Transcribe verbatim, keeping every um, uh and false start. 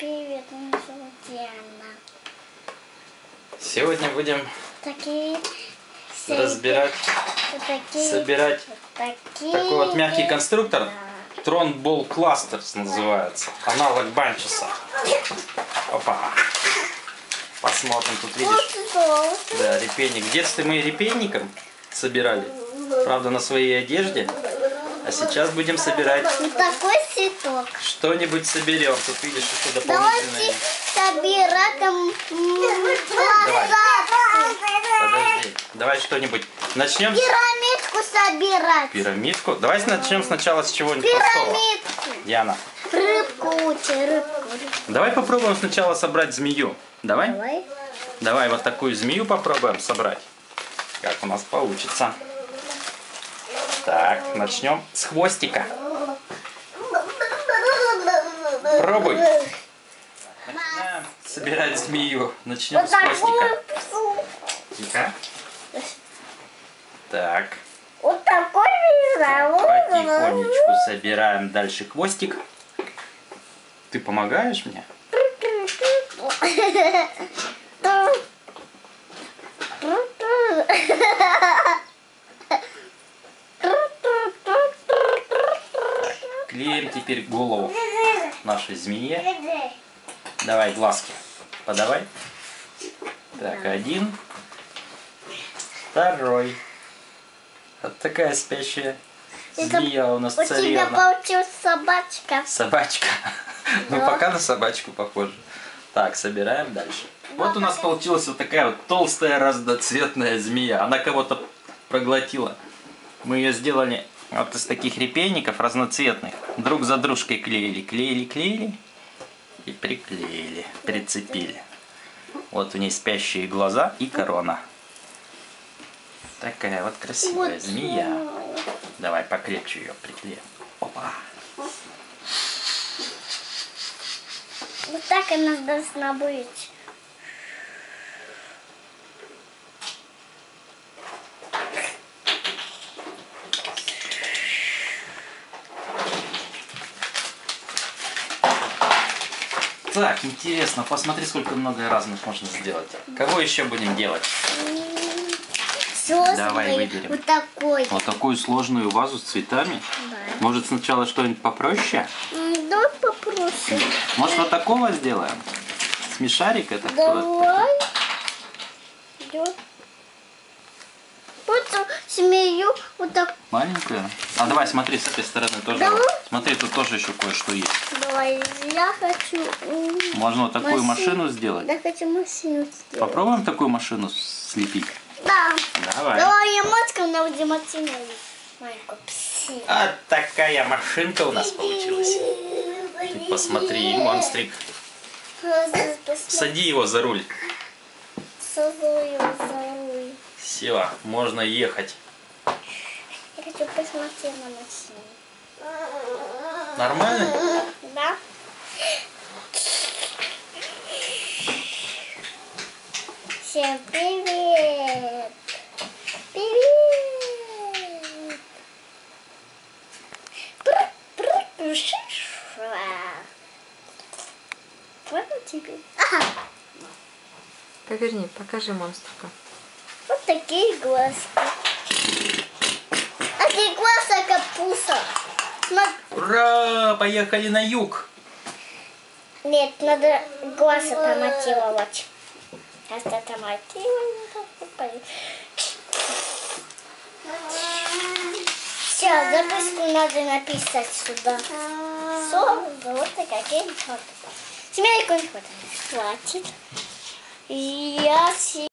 привет, меня зовут Диана. Сегодня будем Такие разбирать, такие, собирать такие, такой вот мягкий конструктор. да. Tron-Ball Clusters называется. Аналог банчеса. Опа. Посмотрим, тут видишь. Да, репейник. В детстве мы репейником собирали. Правда, на своей одежде. А сейчас будем собирать. Вот такой цветок. Что-нибудь соберем. Тут видишь еще дополнительные. Давайте собираем. Давай. Подожди. Давай что-нибудь. Начнем. Пирамидку собирать. Пирамидку. Давай начнем сначала с чего-нибудь простого. Пирамидку. Диана. Рыбку учи, рыбку. Давай попробуем сначала собрать змею. Давай? Давай. Давай вот такую змею попробуем собрать. Как у нас получится. Так, начнем с хвостика. Пробуй. Начинаем собирать змею. Начнем с хвостика. Тихо. Так. Вот такой Потихонечку собираем дальше хвостик. Ты помогаешь мне? Клеим теперь голову нашей змее. Давай глазки. Подавай. Так, один. Второй. Вот такая спящая змея у нас У тебя царевна. получилась собачка. Собачка. Ну, Да. пока на собачку похоже. Так, собираем дальше. Вот у нас получилась вот такая вот толстая разноцветная змея. Она кого-то проглотила. Мы ее сделали вот из таких репейников разноцветных. Друг за дружкой клеили, клеили, клеили. И приклеили, прицепили. Вот у нее спящие глаза и корона. Такая вот красивая Вот. змея. Давай покрепче ее приклеим. Опа. Вот так она должна быть. Так, интересно, посмотри, сколько много разных можно сделать. Кого еще будем делать? Все, Давай выберем. вот такой. Вот такую сложную вазу с цветами. Да. Может, сначала что-нибудь попроще? М, Давай попросим. Может, вот такого сделаем? Смешарик это кто? Давай. Идет. Вот змею вот так. Маленькую? А давай, смотри, с этой стороны тоже. Давай. Смотри, тут тоже еще кое-что есть. Давай, я хочу. м, Можно вот такую машину. машину сделать. Я хочу машину сделать. Попробуем такую машину слепить? Да. Давай. Давай, я матка на Диматина. Майку. Пси. А такая машинка у нас получилась. Ты посмотри, монстрик. Сади его за руль. Созую, созую. Все, можно ехать. Я хочу посмотреть на машину. Нормально? Да? Всем привет! Привет! Пр-пр-пр, шишва. Вот он тебе. Ага. Поверни, покажи монстрика. Вот такие глазки. А ты глаза капуста. Ура! Поехали на юг. Нет, надо глаза поматировать. Сейчас это мотивировать. Все, записку надо написать сюда. Все, вот такие фото. Семейку не хватит. Хватит. Я